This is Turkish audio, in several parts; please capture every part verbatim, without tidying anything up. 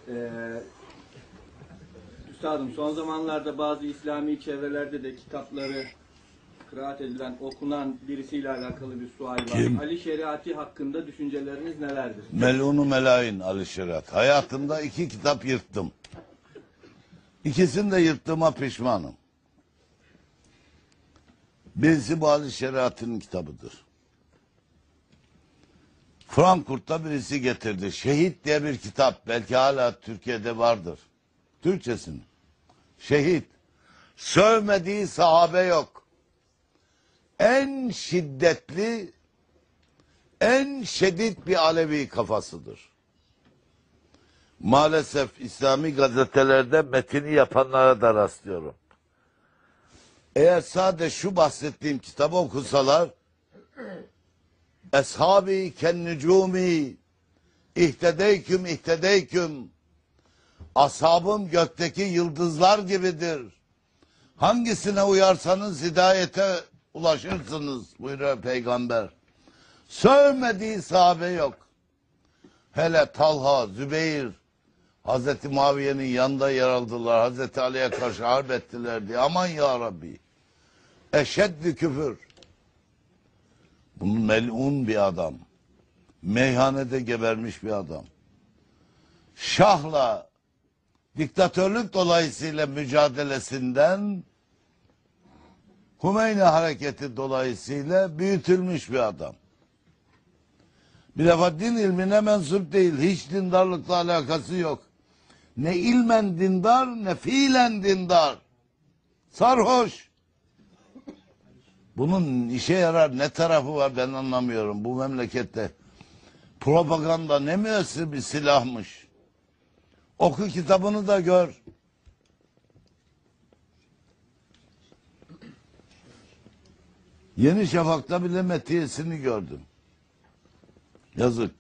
Ee, Üstadım, son zamanlarda bazı İslami çevrelerde de kitapları kıraat edilen, okunan birisiyle alakalı bir sual var. Kim? Ali Şeriati hakkında düşünceleriniz nelerdir? Melunu Melayin Ali Şeriat. Hayatımda iki kitap yırttım. İkisini de yırttığıma pişmanım. Birisi bu Ali Şeriat'ın kitabıdır. Frankfurt'ta birisi getirdi. Şehit diye bir kitap. Belki hala Türkiye'de vardır. Türkçesini. Şehit. Sövmediği sahabe yok. En şiddetli, en şiddet bir Alevi kafasıdır. Maalesef İslami gazetelerde metini yapanlara da rastlıyorum. Eğer sadece şu bahsettiğim kitabı okusalar, Eshabi kennucumi, ihtedeyküm ihtedeyküm, ashabım gökteki yıldızlar gibidir. Hangisine uyarsanız hidayete ulaşırsınız buyuruyor Peygamber. Sövmediği sahabe yok. Hele Talha, Zübeyir, Hazreti Muaviye'nin yanında yer aldılar. Hazreti Ali'ye karşı harp ettiler diye. Aman ya Rabbi. Eşeddi küfür. Bunun melun bir adam. Meyhanede gebermiş bir adam. Şahla diktatörlük dolayısıyla mücadelesinden Hümeyni hareketi dolayısıyla büyütülmüş bir adam. Bir defa din ilmine mensup değil. Hiç dindarlıkla alakası yok. Ne ilmen dindar ne fiilen dindar. Sarhoş. Bunun işe yarar ne tarafı var ben anlamıyorum. Bu memlekette propaganda ne müessir bir silahmış. Oku kitabını da gör. Yeni Şafak'ta bile metiyesini gördüm. Yazık.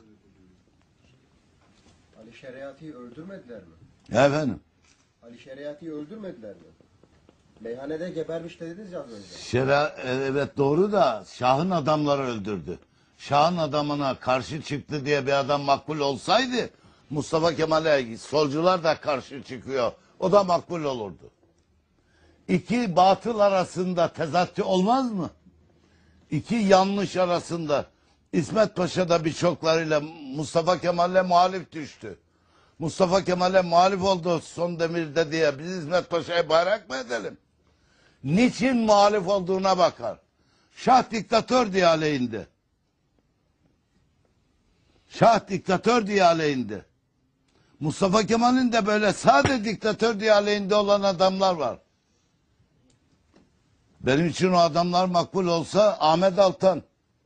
Ali Şeriati'yi öldürmediler mi? Ya efendim? Ali Şeriati'yi öldürmediler mi? Meyhanede gebermiş dediniz ya az önce. Şera, evet doğru da Şah'ın adamları öldürdü. Şah'ın adamına karşı çıktı diye bir adam makbul olsaydı Mustafa Kemal'e solcular da karşı çıkıyor. O da makbul olurdu. İki batıl arasında tezatçı olmaz mı? İki yanlış arasında İsmet Paşa da birçoklarıyla Mustafa Kemal'le muhalif düştü. Mustafa Kemal'e muhalif oldu son demirde diye biz İsmet Paşa'yı bayrak mı edelim? Niçin muhalif olduğuna bakar. Şah diktatör diye aleyhinde. Şah diktatör diye aleyhinde. Mustafa Kemal'in de böyle sade diktatör diye aleyhinde olan adamlar var. Benim için o adamlar makbul olsa Ahmet Altan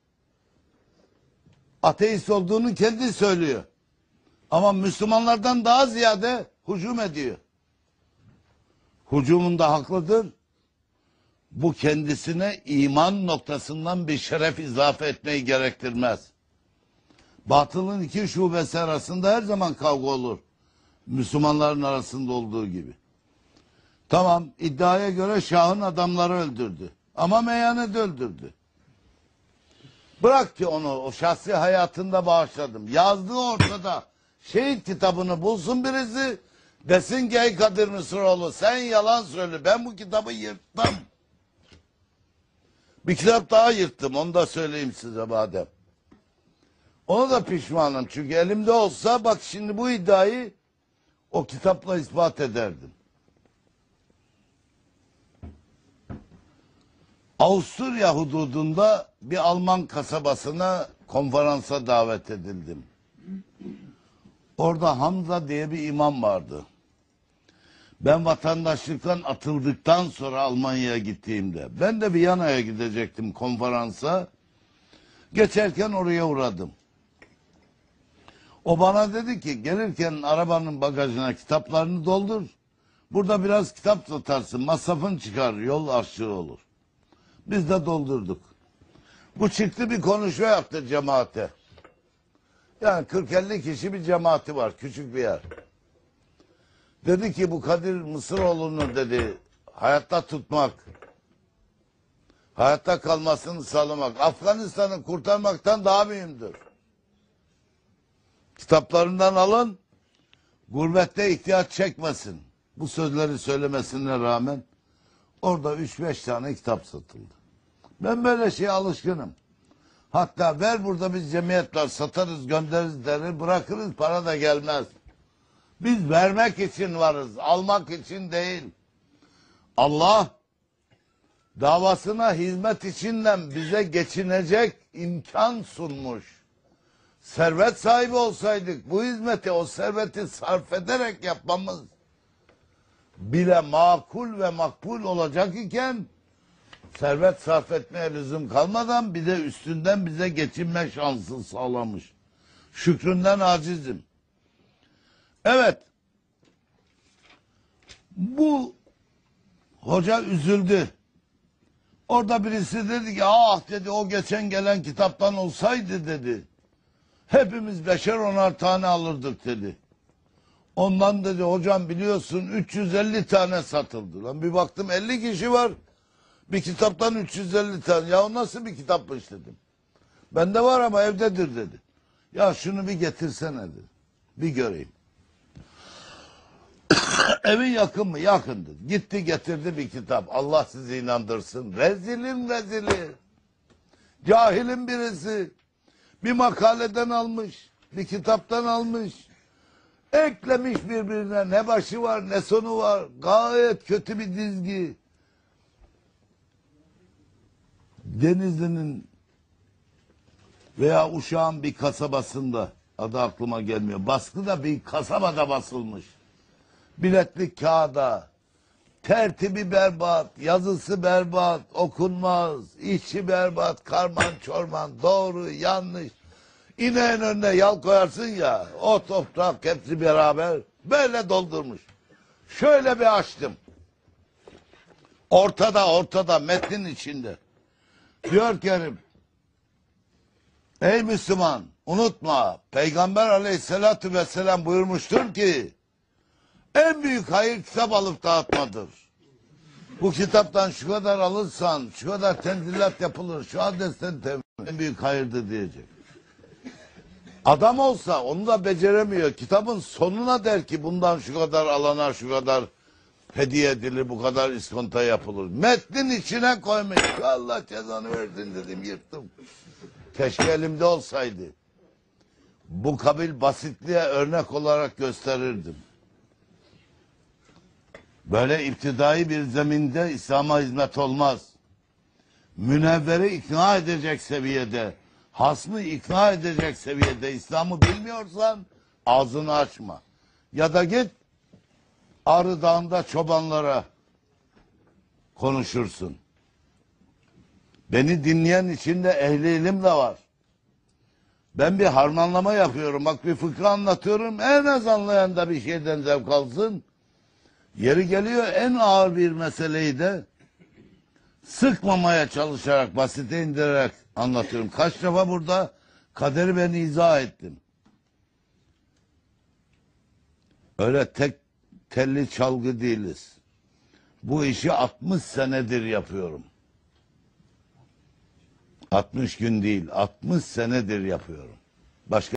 ateist olduğunu kendi söylüyor. Ama Müslümanlardan daha ziyade hücum ediyor. Hücumunda haklıdır. Bu kendisine iman noktasından bir şeref izafe etmeyi gerektirmez. Batılın iki şubesi arasında her zaman kavga olur. Müslümanların arasında olduğu gibi. Tamam, iddiaya göre Şah'ın adamları öldürdü. Ama meyhanede öldürdü. Bırak ki onu, o şahsi hayatında bağışladım. Yazdığı ortada. Şehit kitabını bulsun birisi, desin ki ey Kadir Mısıroğlu sen yalan söyle. Ben bu kitabı yırttım. Bir kitap daha yırttım, onu da söyleyeyim size madem. Ona da pişmanım çünkü elimde olsa bak şimdi bu iddiayı o kitapla ispat ederdim. Avusturya hududunda bir Alman kasabasına konferansa davet edildim. Orada Hamza diye bir imam vardı. Ben vatandaşlıktan atıldıktan sonra Almanya'ya gittiğimde, ben de Viyana'ya gidecektim konferansa. Geçerken oraya uğradım. O bana dedi ki gelirken arabanın bagajına kitaplarını doldur. Burada biraz kitap tutarsın, masrafın çıkar, yol harçlığı olur. Biz de doldurduk. Bu çıktı bir konuşma yaptı cemaate. Yani kırk elli kişi bir cemaati var, küçük bir yer. Dedi ki bu Kadir Mısıroğlu'nu dedi hayatta tutmak, hayatta kalmasını sağlamak, Afganistan'ı kurtarmaktan daha mühimdir. Kitaplarından alın, gurbette ihtiyaç çekmesin. Bu sözleri söylemesine rağmen orada üç beş tane kitap satıldı. Ben böyle şeye alışkınım. Hatta ver burada biz cemiyetler satarız, göndeririz derir, bırakırız, para da gelmez. Biz vermek için varız, almak için değil. Allah davasına hizmet içinden bize geçinecek imkan sunmuş. Servet sahibi olsaydık bu hizmeti, o serveti sarf ederek yapmamız bile makul ve makbul olacak iken servet sarf etmeye lüzum kalmadan bir de üstünden bize geçinme şansı sağlamış. Şükründen acizim. Evet. Bu hoca üzüldü. Orada birisi dedi ki ah dedi o geçen gelen kitaptan olsaydı dedi. Hepimiz beşer onar tane alırdık dedi. Ondan dedi hocam biliyorsun üç yüz elli tane satıldı. Lan bir baktım elli kişi var. Bir kitaptan üç yüz elli tane. Ya o nasıl bir kitapmış dedim. Bende var ama evdedir dedi. Ya şunu bir getirsene dedi. Bir göreyim. Evin yakın mı? Yakındı. Gitti getirdi bir kitap. Allah sizi inandırsın. Rezilin rezili. Cahilin birisi. Bir makaleden almış. Bir kitaptan almış. Eklemiş birbirine. Ne başı var ne sonu var. Gayet kötü bir dizgi. Denizli'nin veya Uşak'ın bir kasabasında, adı aklıma gelmiyor. Baskı da bir kasabada basılmış. Biletlik kağıda, tertibi berbat, yazısı berbat, okunmaz, içi berbat, karman çorman, doğru, yanlış. İneğin önüne yal koyarsın ya, o toprak hepsi beraber böyle doldurmuş. Şöyle bir açtım. Ortada, ortada, metnin içinde. Diyor Kerim, ey Müslüman, unutma, Peygamber aleyhissalatü vesselam buyurmuştur ki, en büyük hayır kitap alıp dağıtmadır. Bu kitaptan şu kadar alırsan, şu kadar tenzilat yapılır, şu adresten temin, en büyük hayırdır diyecek. Adam olsa onu da beceremiyor. Kitabın sonuna der ki bundan şu kadar alana şu kadar hediye edilir, bu kadar iskonto yapılır. Metnin içine koymuş. Allah cezanı versin dedim, yırttım. Keşke elimde olsaydı. Bu kabil basitliğe örnek olarak gösterirdim. Böyle iptidai bir zeminde İslam'a hizmet olmaz. Münevveri ikna edecek seviyede, hasmı ikna edecek seviyede İslam'ı bilmiyorsan ağzını açma. Ya da git Ağrı Dağı'nda çobanlara konuşursun. Beni dinleyen içinde ehli ilim de var. Ben bir harmanlama yapıyorum. Bak bir fıkra anlatıyorum. En az anlayan da bir şeyden zevk alsın. Yeri geliyor en ağır bir meseleyi de sıkmamaya çalışarak, basite indirerek anlatıyorum. Kaç defa burada kaderi ben izah ettim. Öyle tek telli çalgı değiliz. Bu işi altmış senedir yapıyorum. altmış gün değil, altmış senedir yapıyorum. Başka